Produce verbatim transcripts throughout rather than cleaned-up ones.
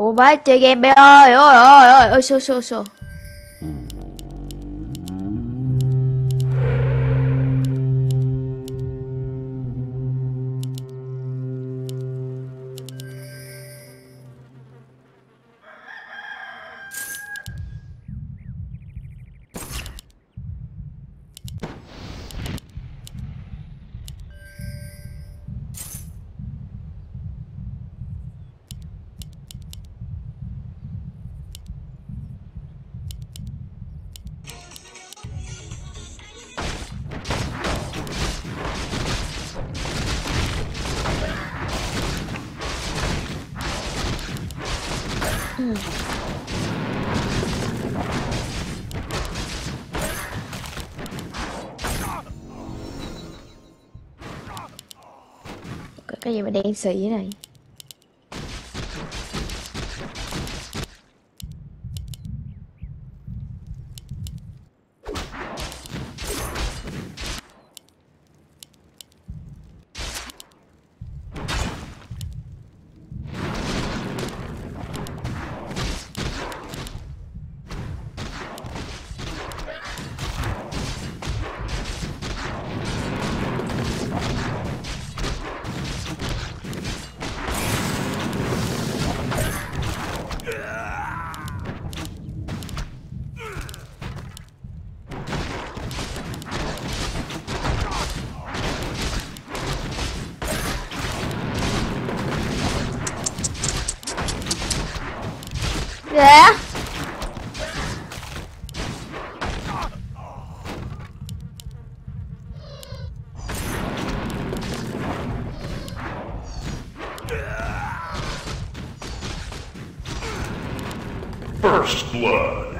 Ủa bác chơi game bé ơi, ôi ôi ôi ôi xô xô xô. Ừ. Có cái gì mà đen xì thế này. Dạ. First blood.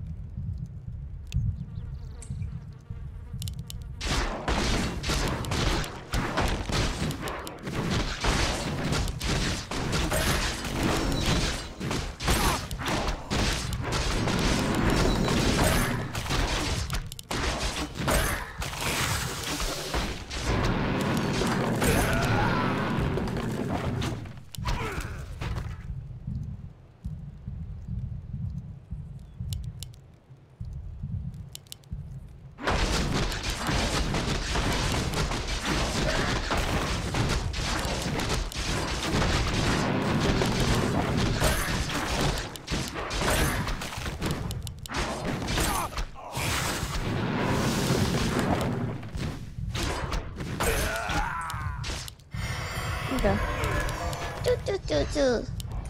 Kìa. Chú chú chú chú.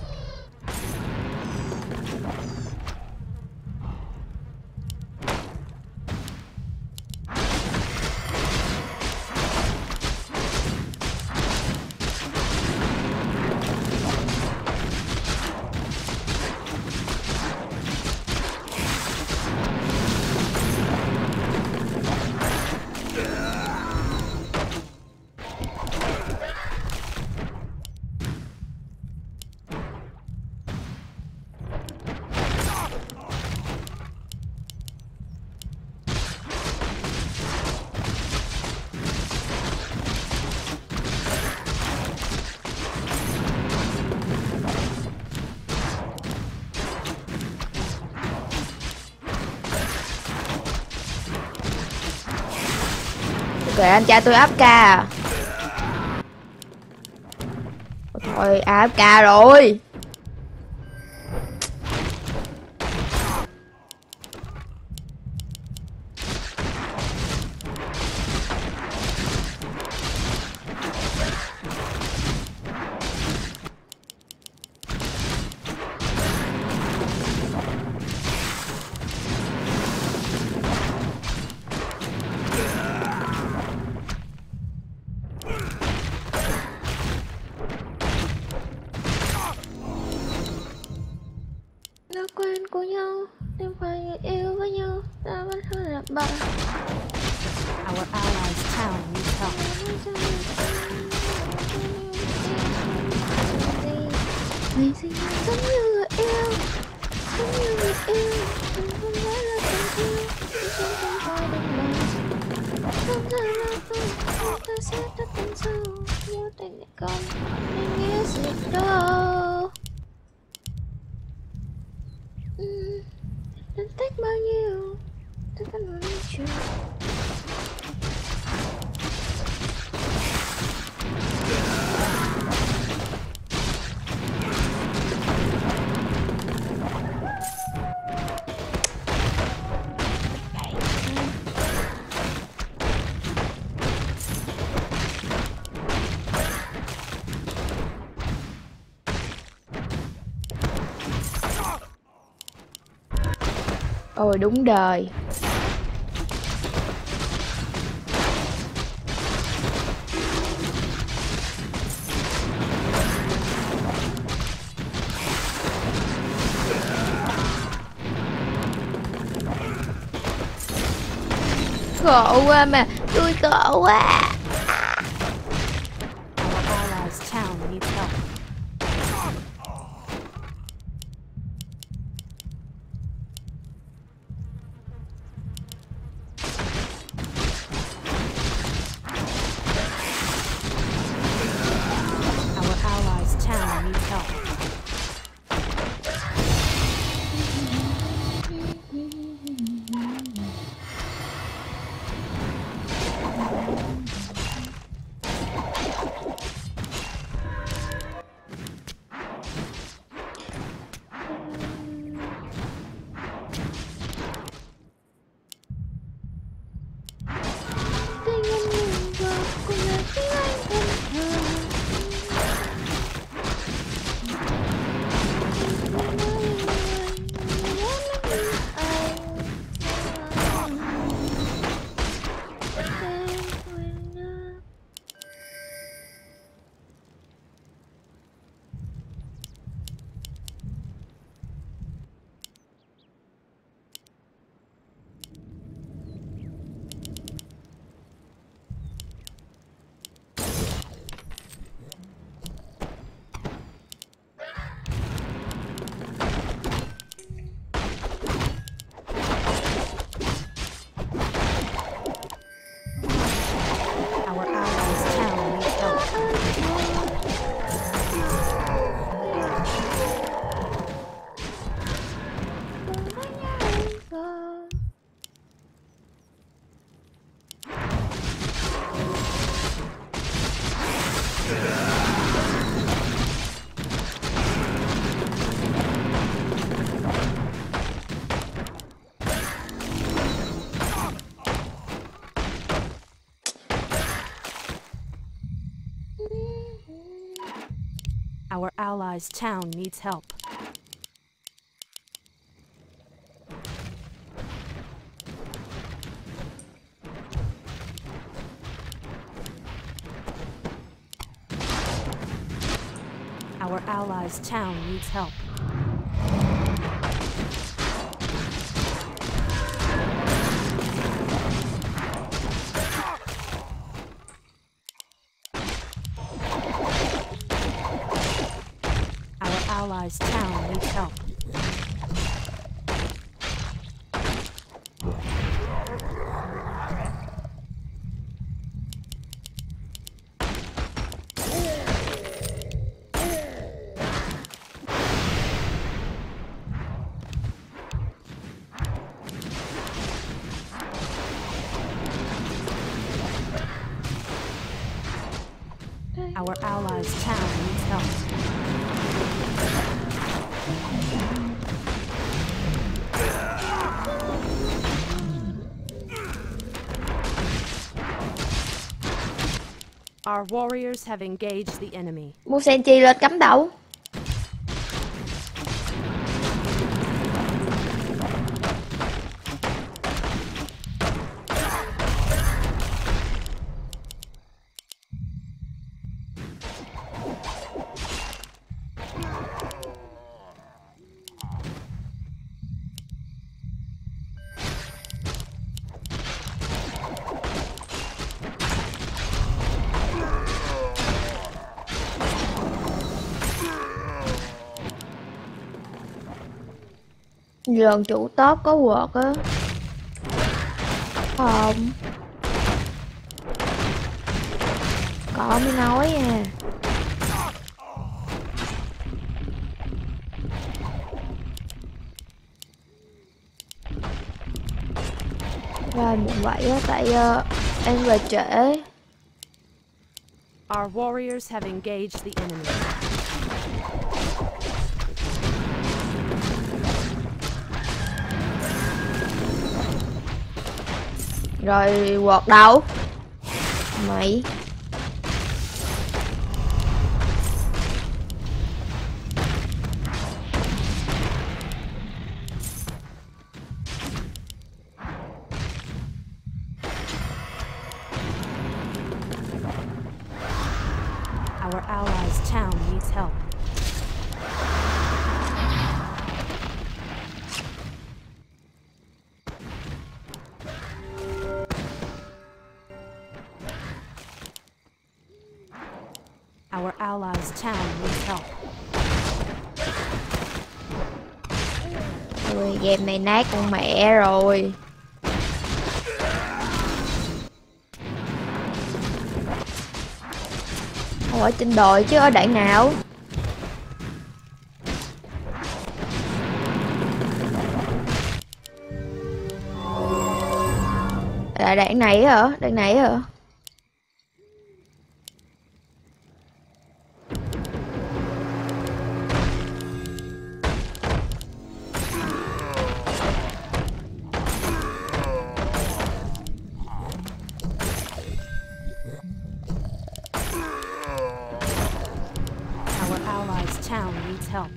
Kìa anh trai tôi áp ca à. Thôi áp ca rồi. Đã quen của nhau, nhưng phải người yêu với nhau, ta vẫn hơi là bạn. Our allies' town needs help. Mình sinh giống như người yêu, giống như người yêu, mình không phải là tình yêu, nhưng không phải đồng lòng. Không thể nào không, ta sẽ rất tình sâu, yêu tình này còn, mình nghĩa gì đâu. Ôi đúng đời. Khổ quá mà, tôi khổ quá. Our allies' town needs help. Our allies' town needs help. Tình anh mình vừa cùng là tiếng anh thân thờ. Our allies' town needs help. Our allies' town needs help. Our allies' town needs help. Our allies' town needs help. Our allies' town needs help. Our warriors have engaged the enemy. Mua sen chi lên cắm đầu. Lần chủ top có quật á. Không. Có mới nói nha. Rồi muộn vậy á, tại uh, em về trễ. Our warriors have engaged the enemy. Rồi quật đâu? Mày. Our allies' town needs help. Our allies' town needs help. Ui, game này nát con mẹ rồi. Không ở trên đồi chứ ở đoạn nào. Là đoạn này hả? Đoạn này hả? Our allies' town needs help.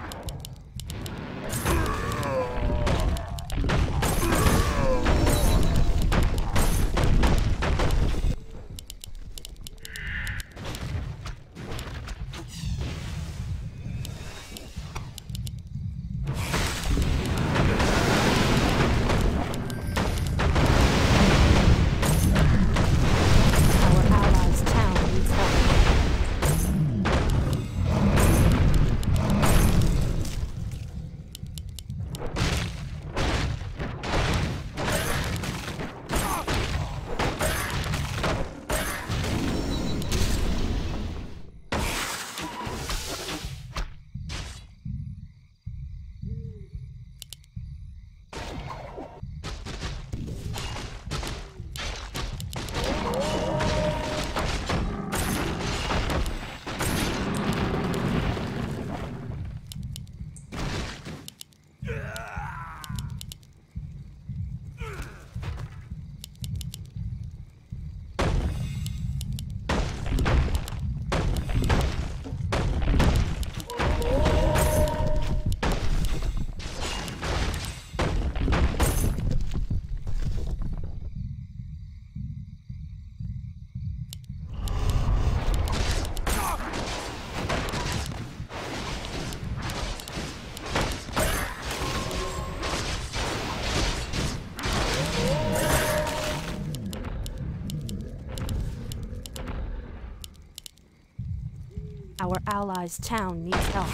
Our allies' town needs help.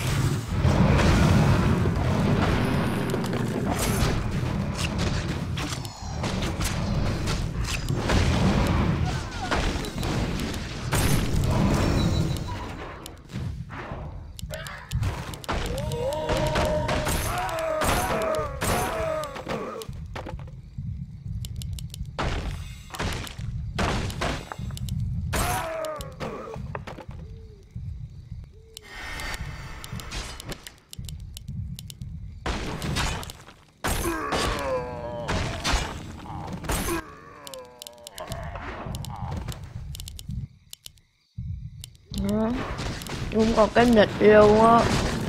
Đó. Cũng còn cái nịch luôn á.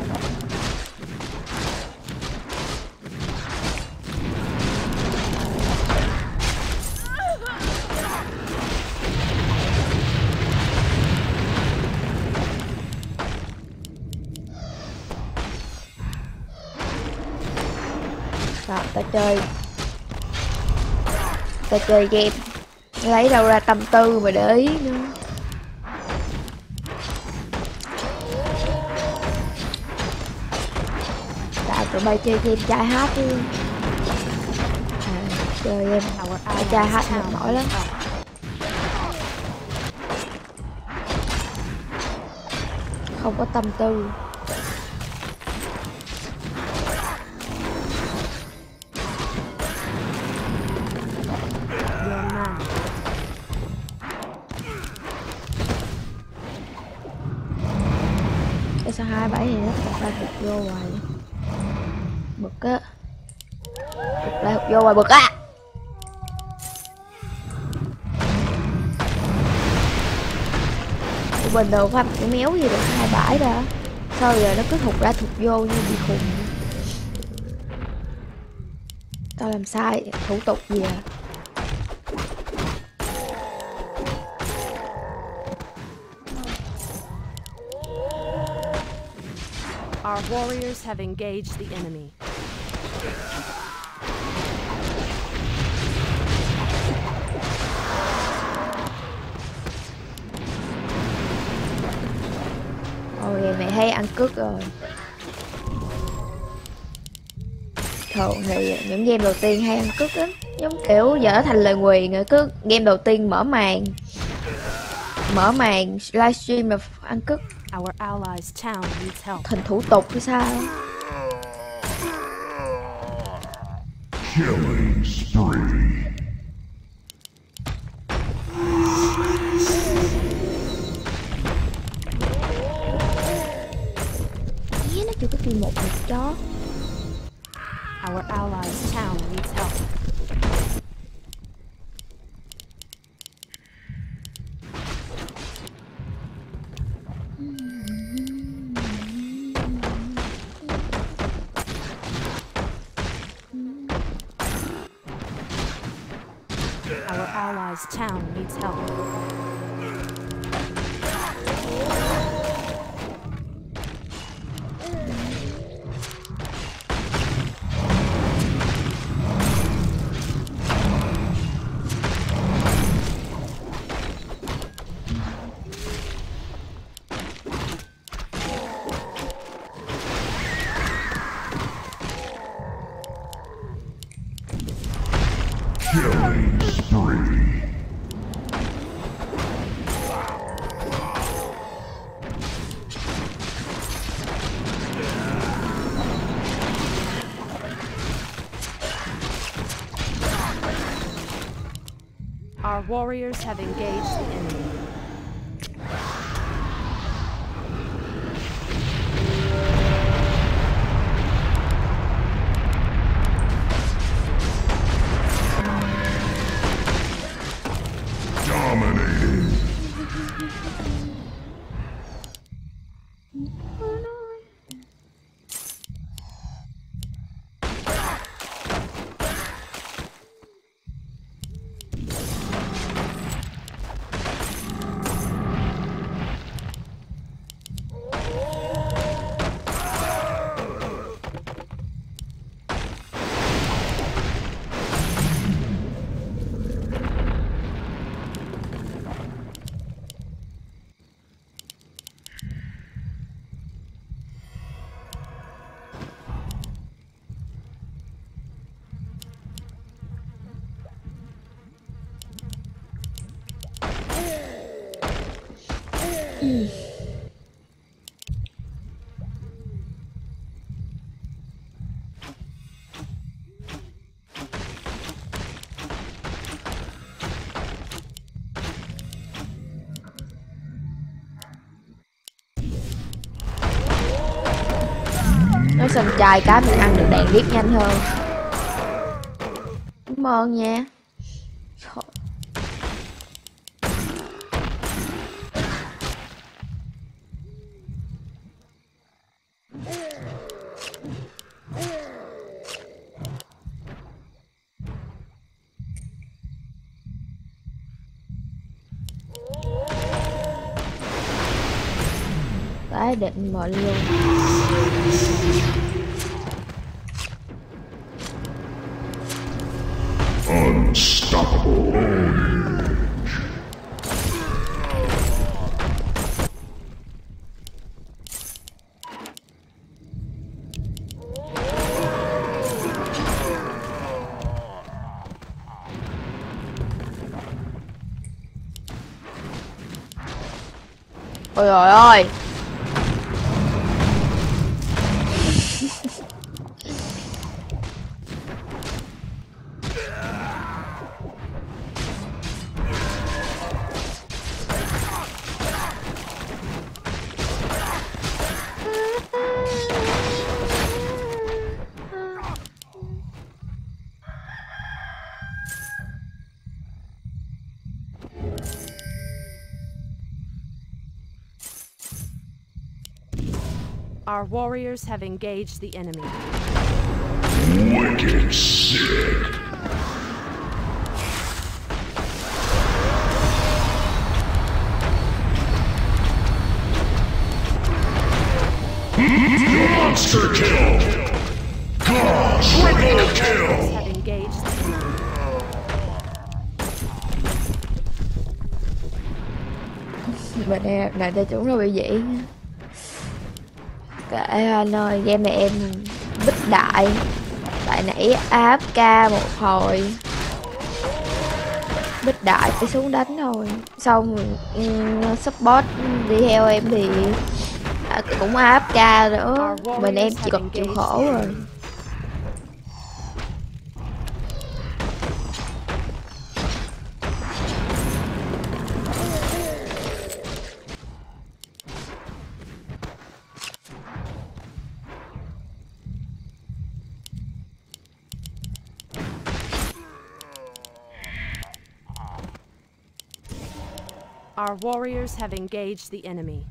Rồi, ta chơi Ta chơi game lấy đâu ra tâm tư mà để ý nữa. Tại tụi bay chơi game trai hát đi. À, chơi game trai hát mệt mỏi lắm. Không có tâm tư. Cái sao hai bảy thì nó tập ra hụt vô hoài. Bực á. Hụt ra hụt vô hoài bực á. Bình đồ pháp cái méo gì được hai bãi ra. Sao giờ nó cứ thụt ra thụt vô như bị khùng. Tao làm sai thủ tục gì à? Our warriors have engaged the enemy. Ôi mẹ hay ăn cướp rồi. Thường thì những game đầu tiên hay ăn cướp lắm, giống kiểu giờ thành lời nguyền rồi, cứ game đầu tiên mở màn mở màn livestream mà ăn cướp. Our allies' town needs help. Thành thủ tục hay sao? Killing spree. Nhé, nó chưa có tìm một một chó. Our allies' town needs help. Our allies' town needs help. Killing spree. Our warriors have engaged the enemy. Dominating. Nó sân chai cái mình ăn được đèn điếc nhanh hơn. Cảm ơn nha. Trời. Cái định mệnh luôn. Unstoppable. Ôi trời ơi. Our warriors have engaged the enemy. Wicked sick. Monster kill! God, triple kill! Have engaged the enemy. Mình em này ta chúng nó bị vậy. Kệ anh ơi, game này em bích đại. Tại nãy a ép ca một hồi. Bích đại phải xuống đánh thôi. Xong um, support đi theo em thì à, cũng a ép ca nữa. Mình em chỉ còn chịu khổ rồi. Our warriors have engaged the enemy.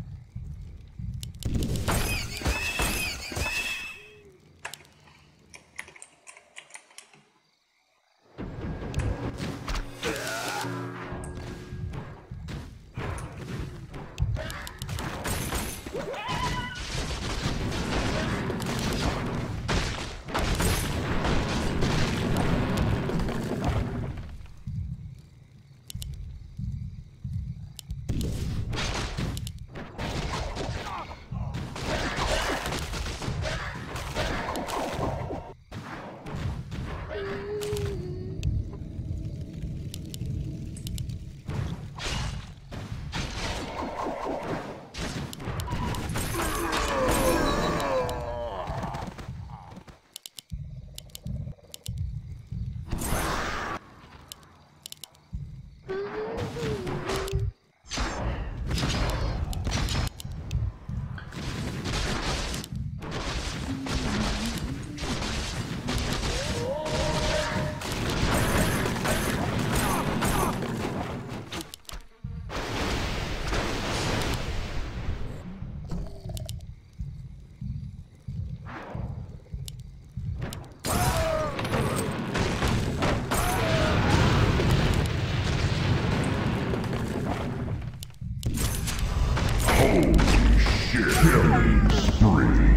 Killing spree.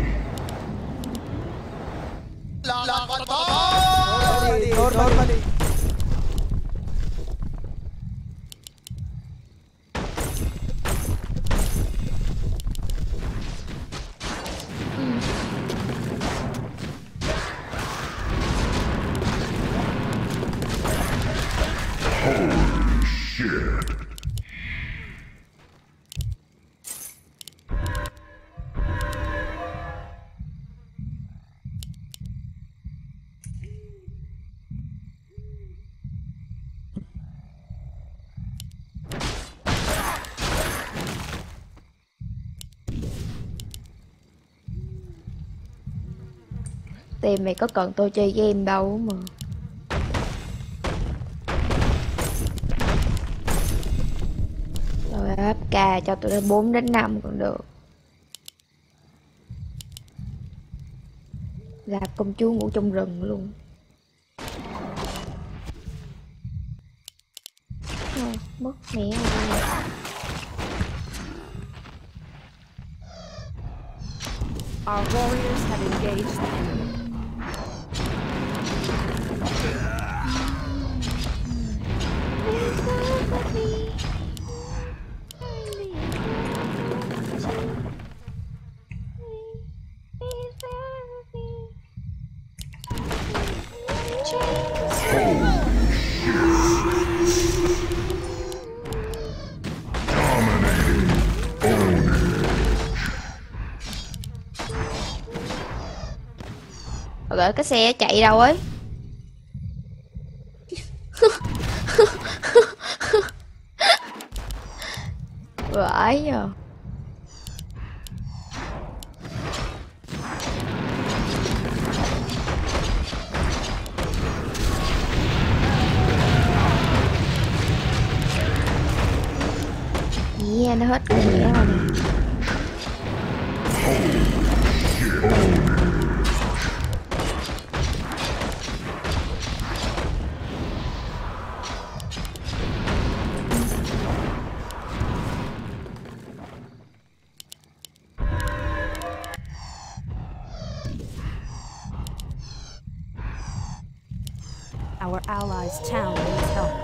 Holy shit. Tìm mày có cần tôi chơi game đâu mà. Rồi ép ca cho tụi nó bốn đến năm còn được. Là công chúa ngủ trong rừng luôn. Thôi, mất mẹ rồi. Our warriors have engaged the enemy. Rồi cái xe chạy đâu ấy. Vãi nhờ. Yeah, nó hết cái nghĩa rồi nè. Our allies' town needs help.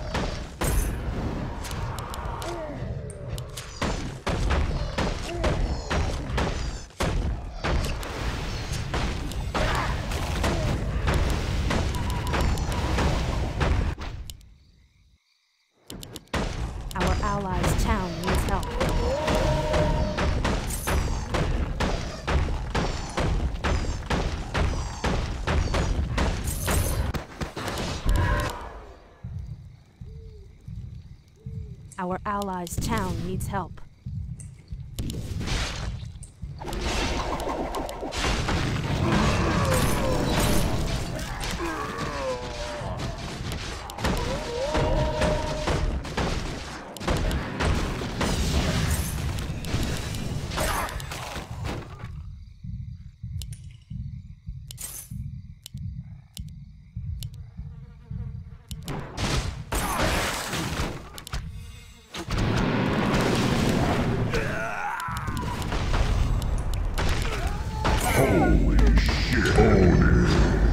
Our allies' town needs help. Our allies' town needs help. Holy shit. Own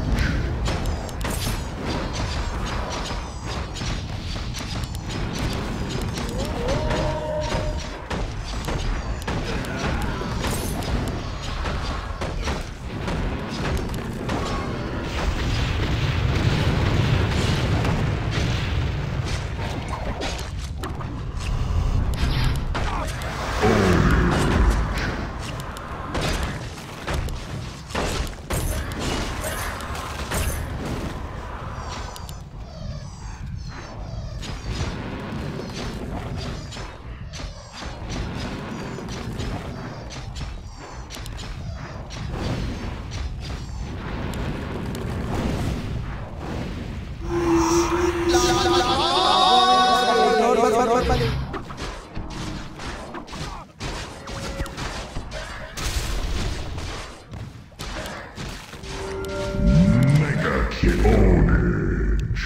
Mega kill. Ownage.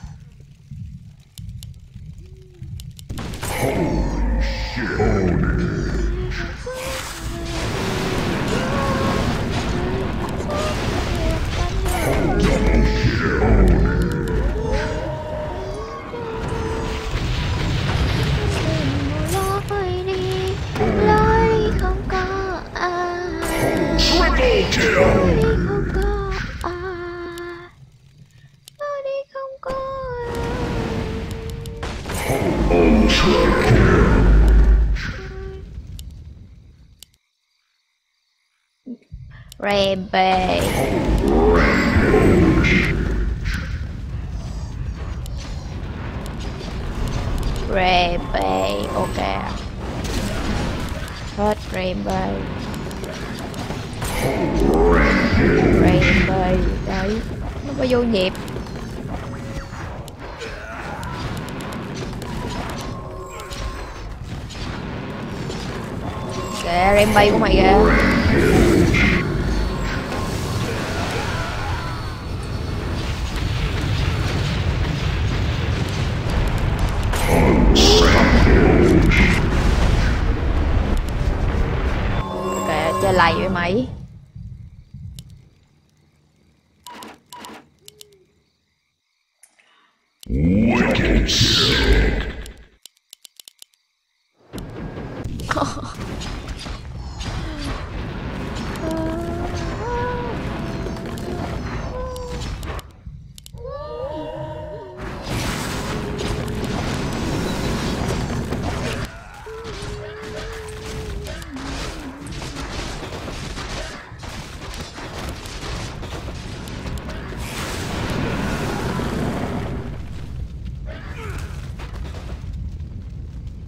Holy shit. Ownage. Double kill. Ownage. Lối đi, lối đi không có ai. Triple kill. Lối đi không có ai. Lối đi không có ai. Ultra kill. Rampage. Rampage, ok. Hết Rampage. Rampage, đấy. Nó có vô nhịp. Kìa, Rampage của mày kìa. Kìa, chơi lầy với mày. Wicked sick.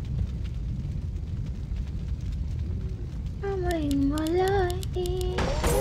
Mình mà lời đi.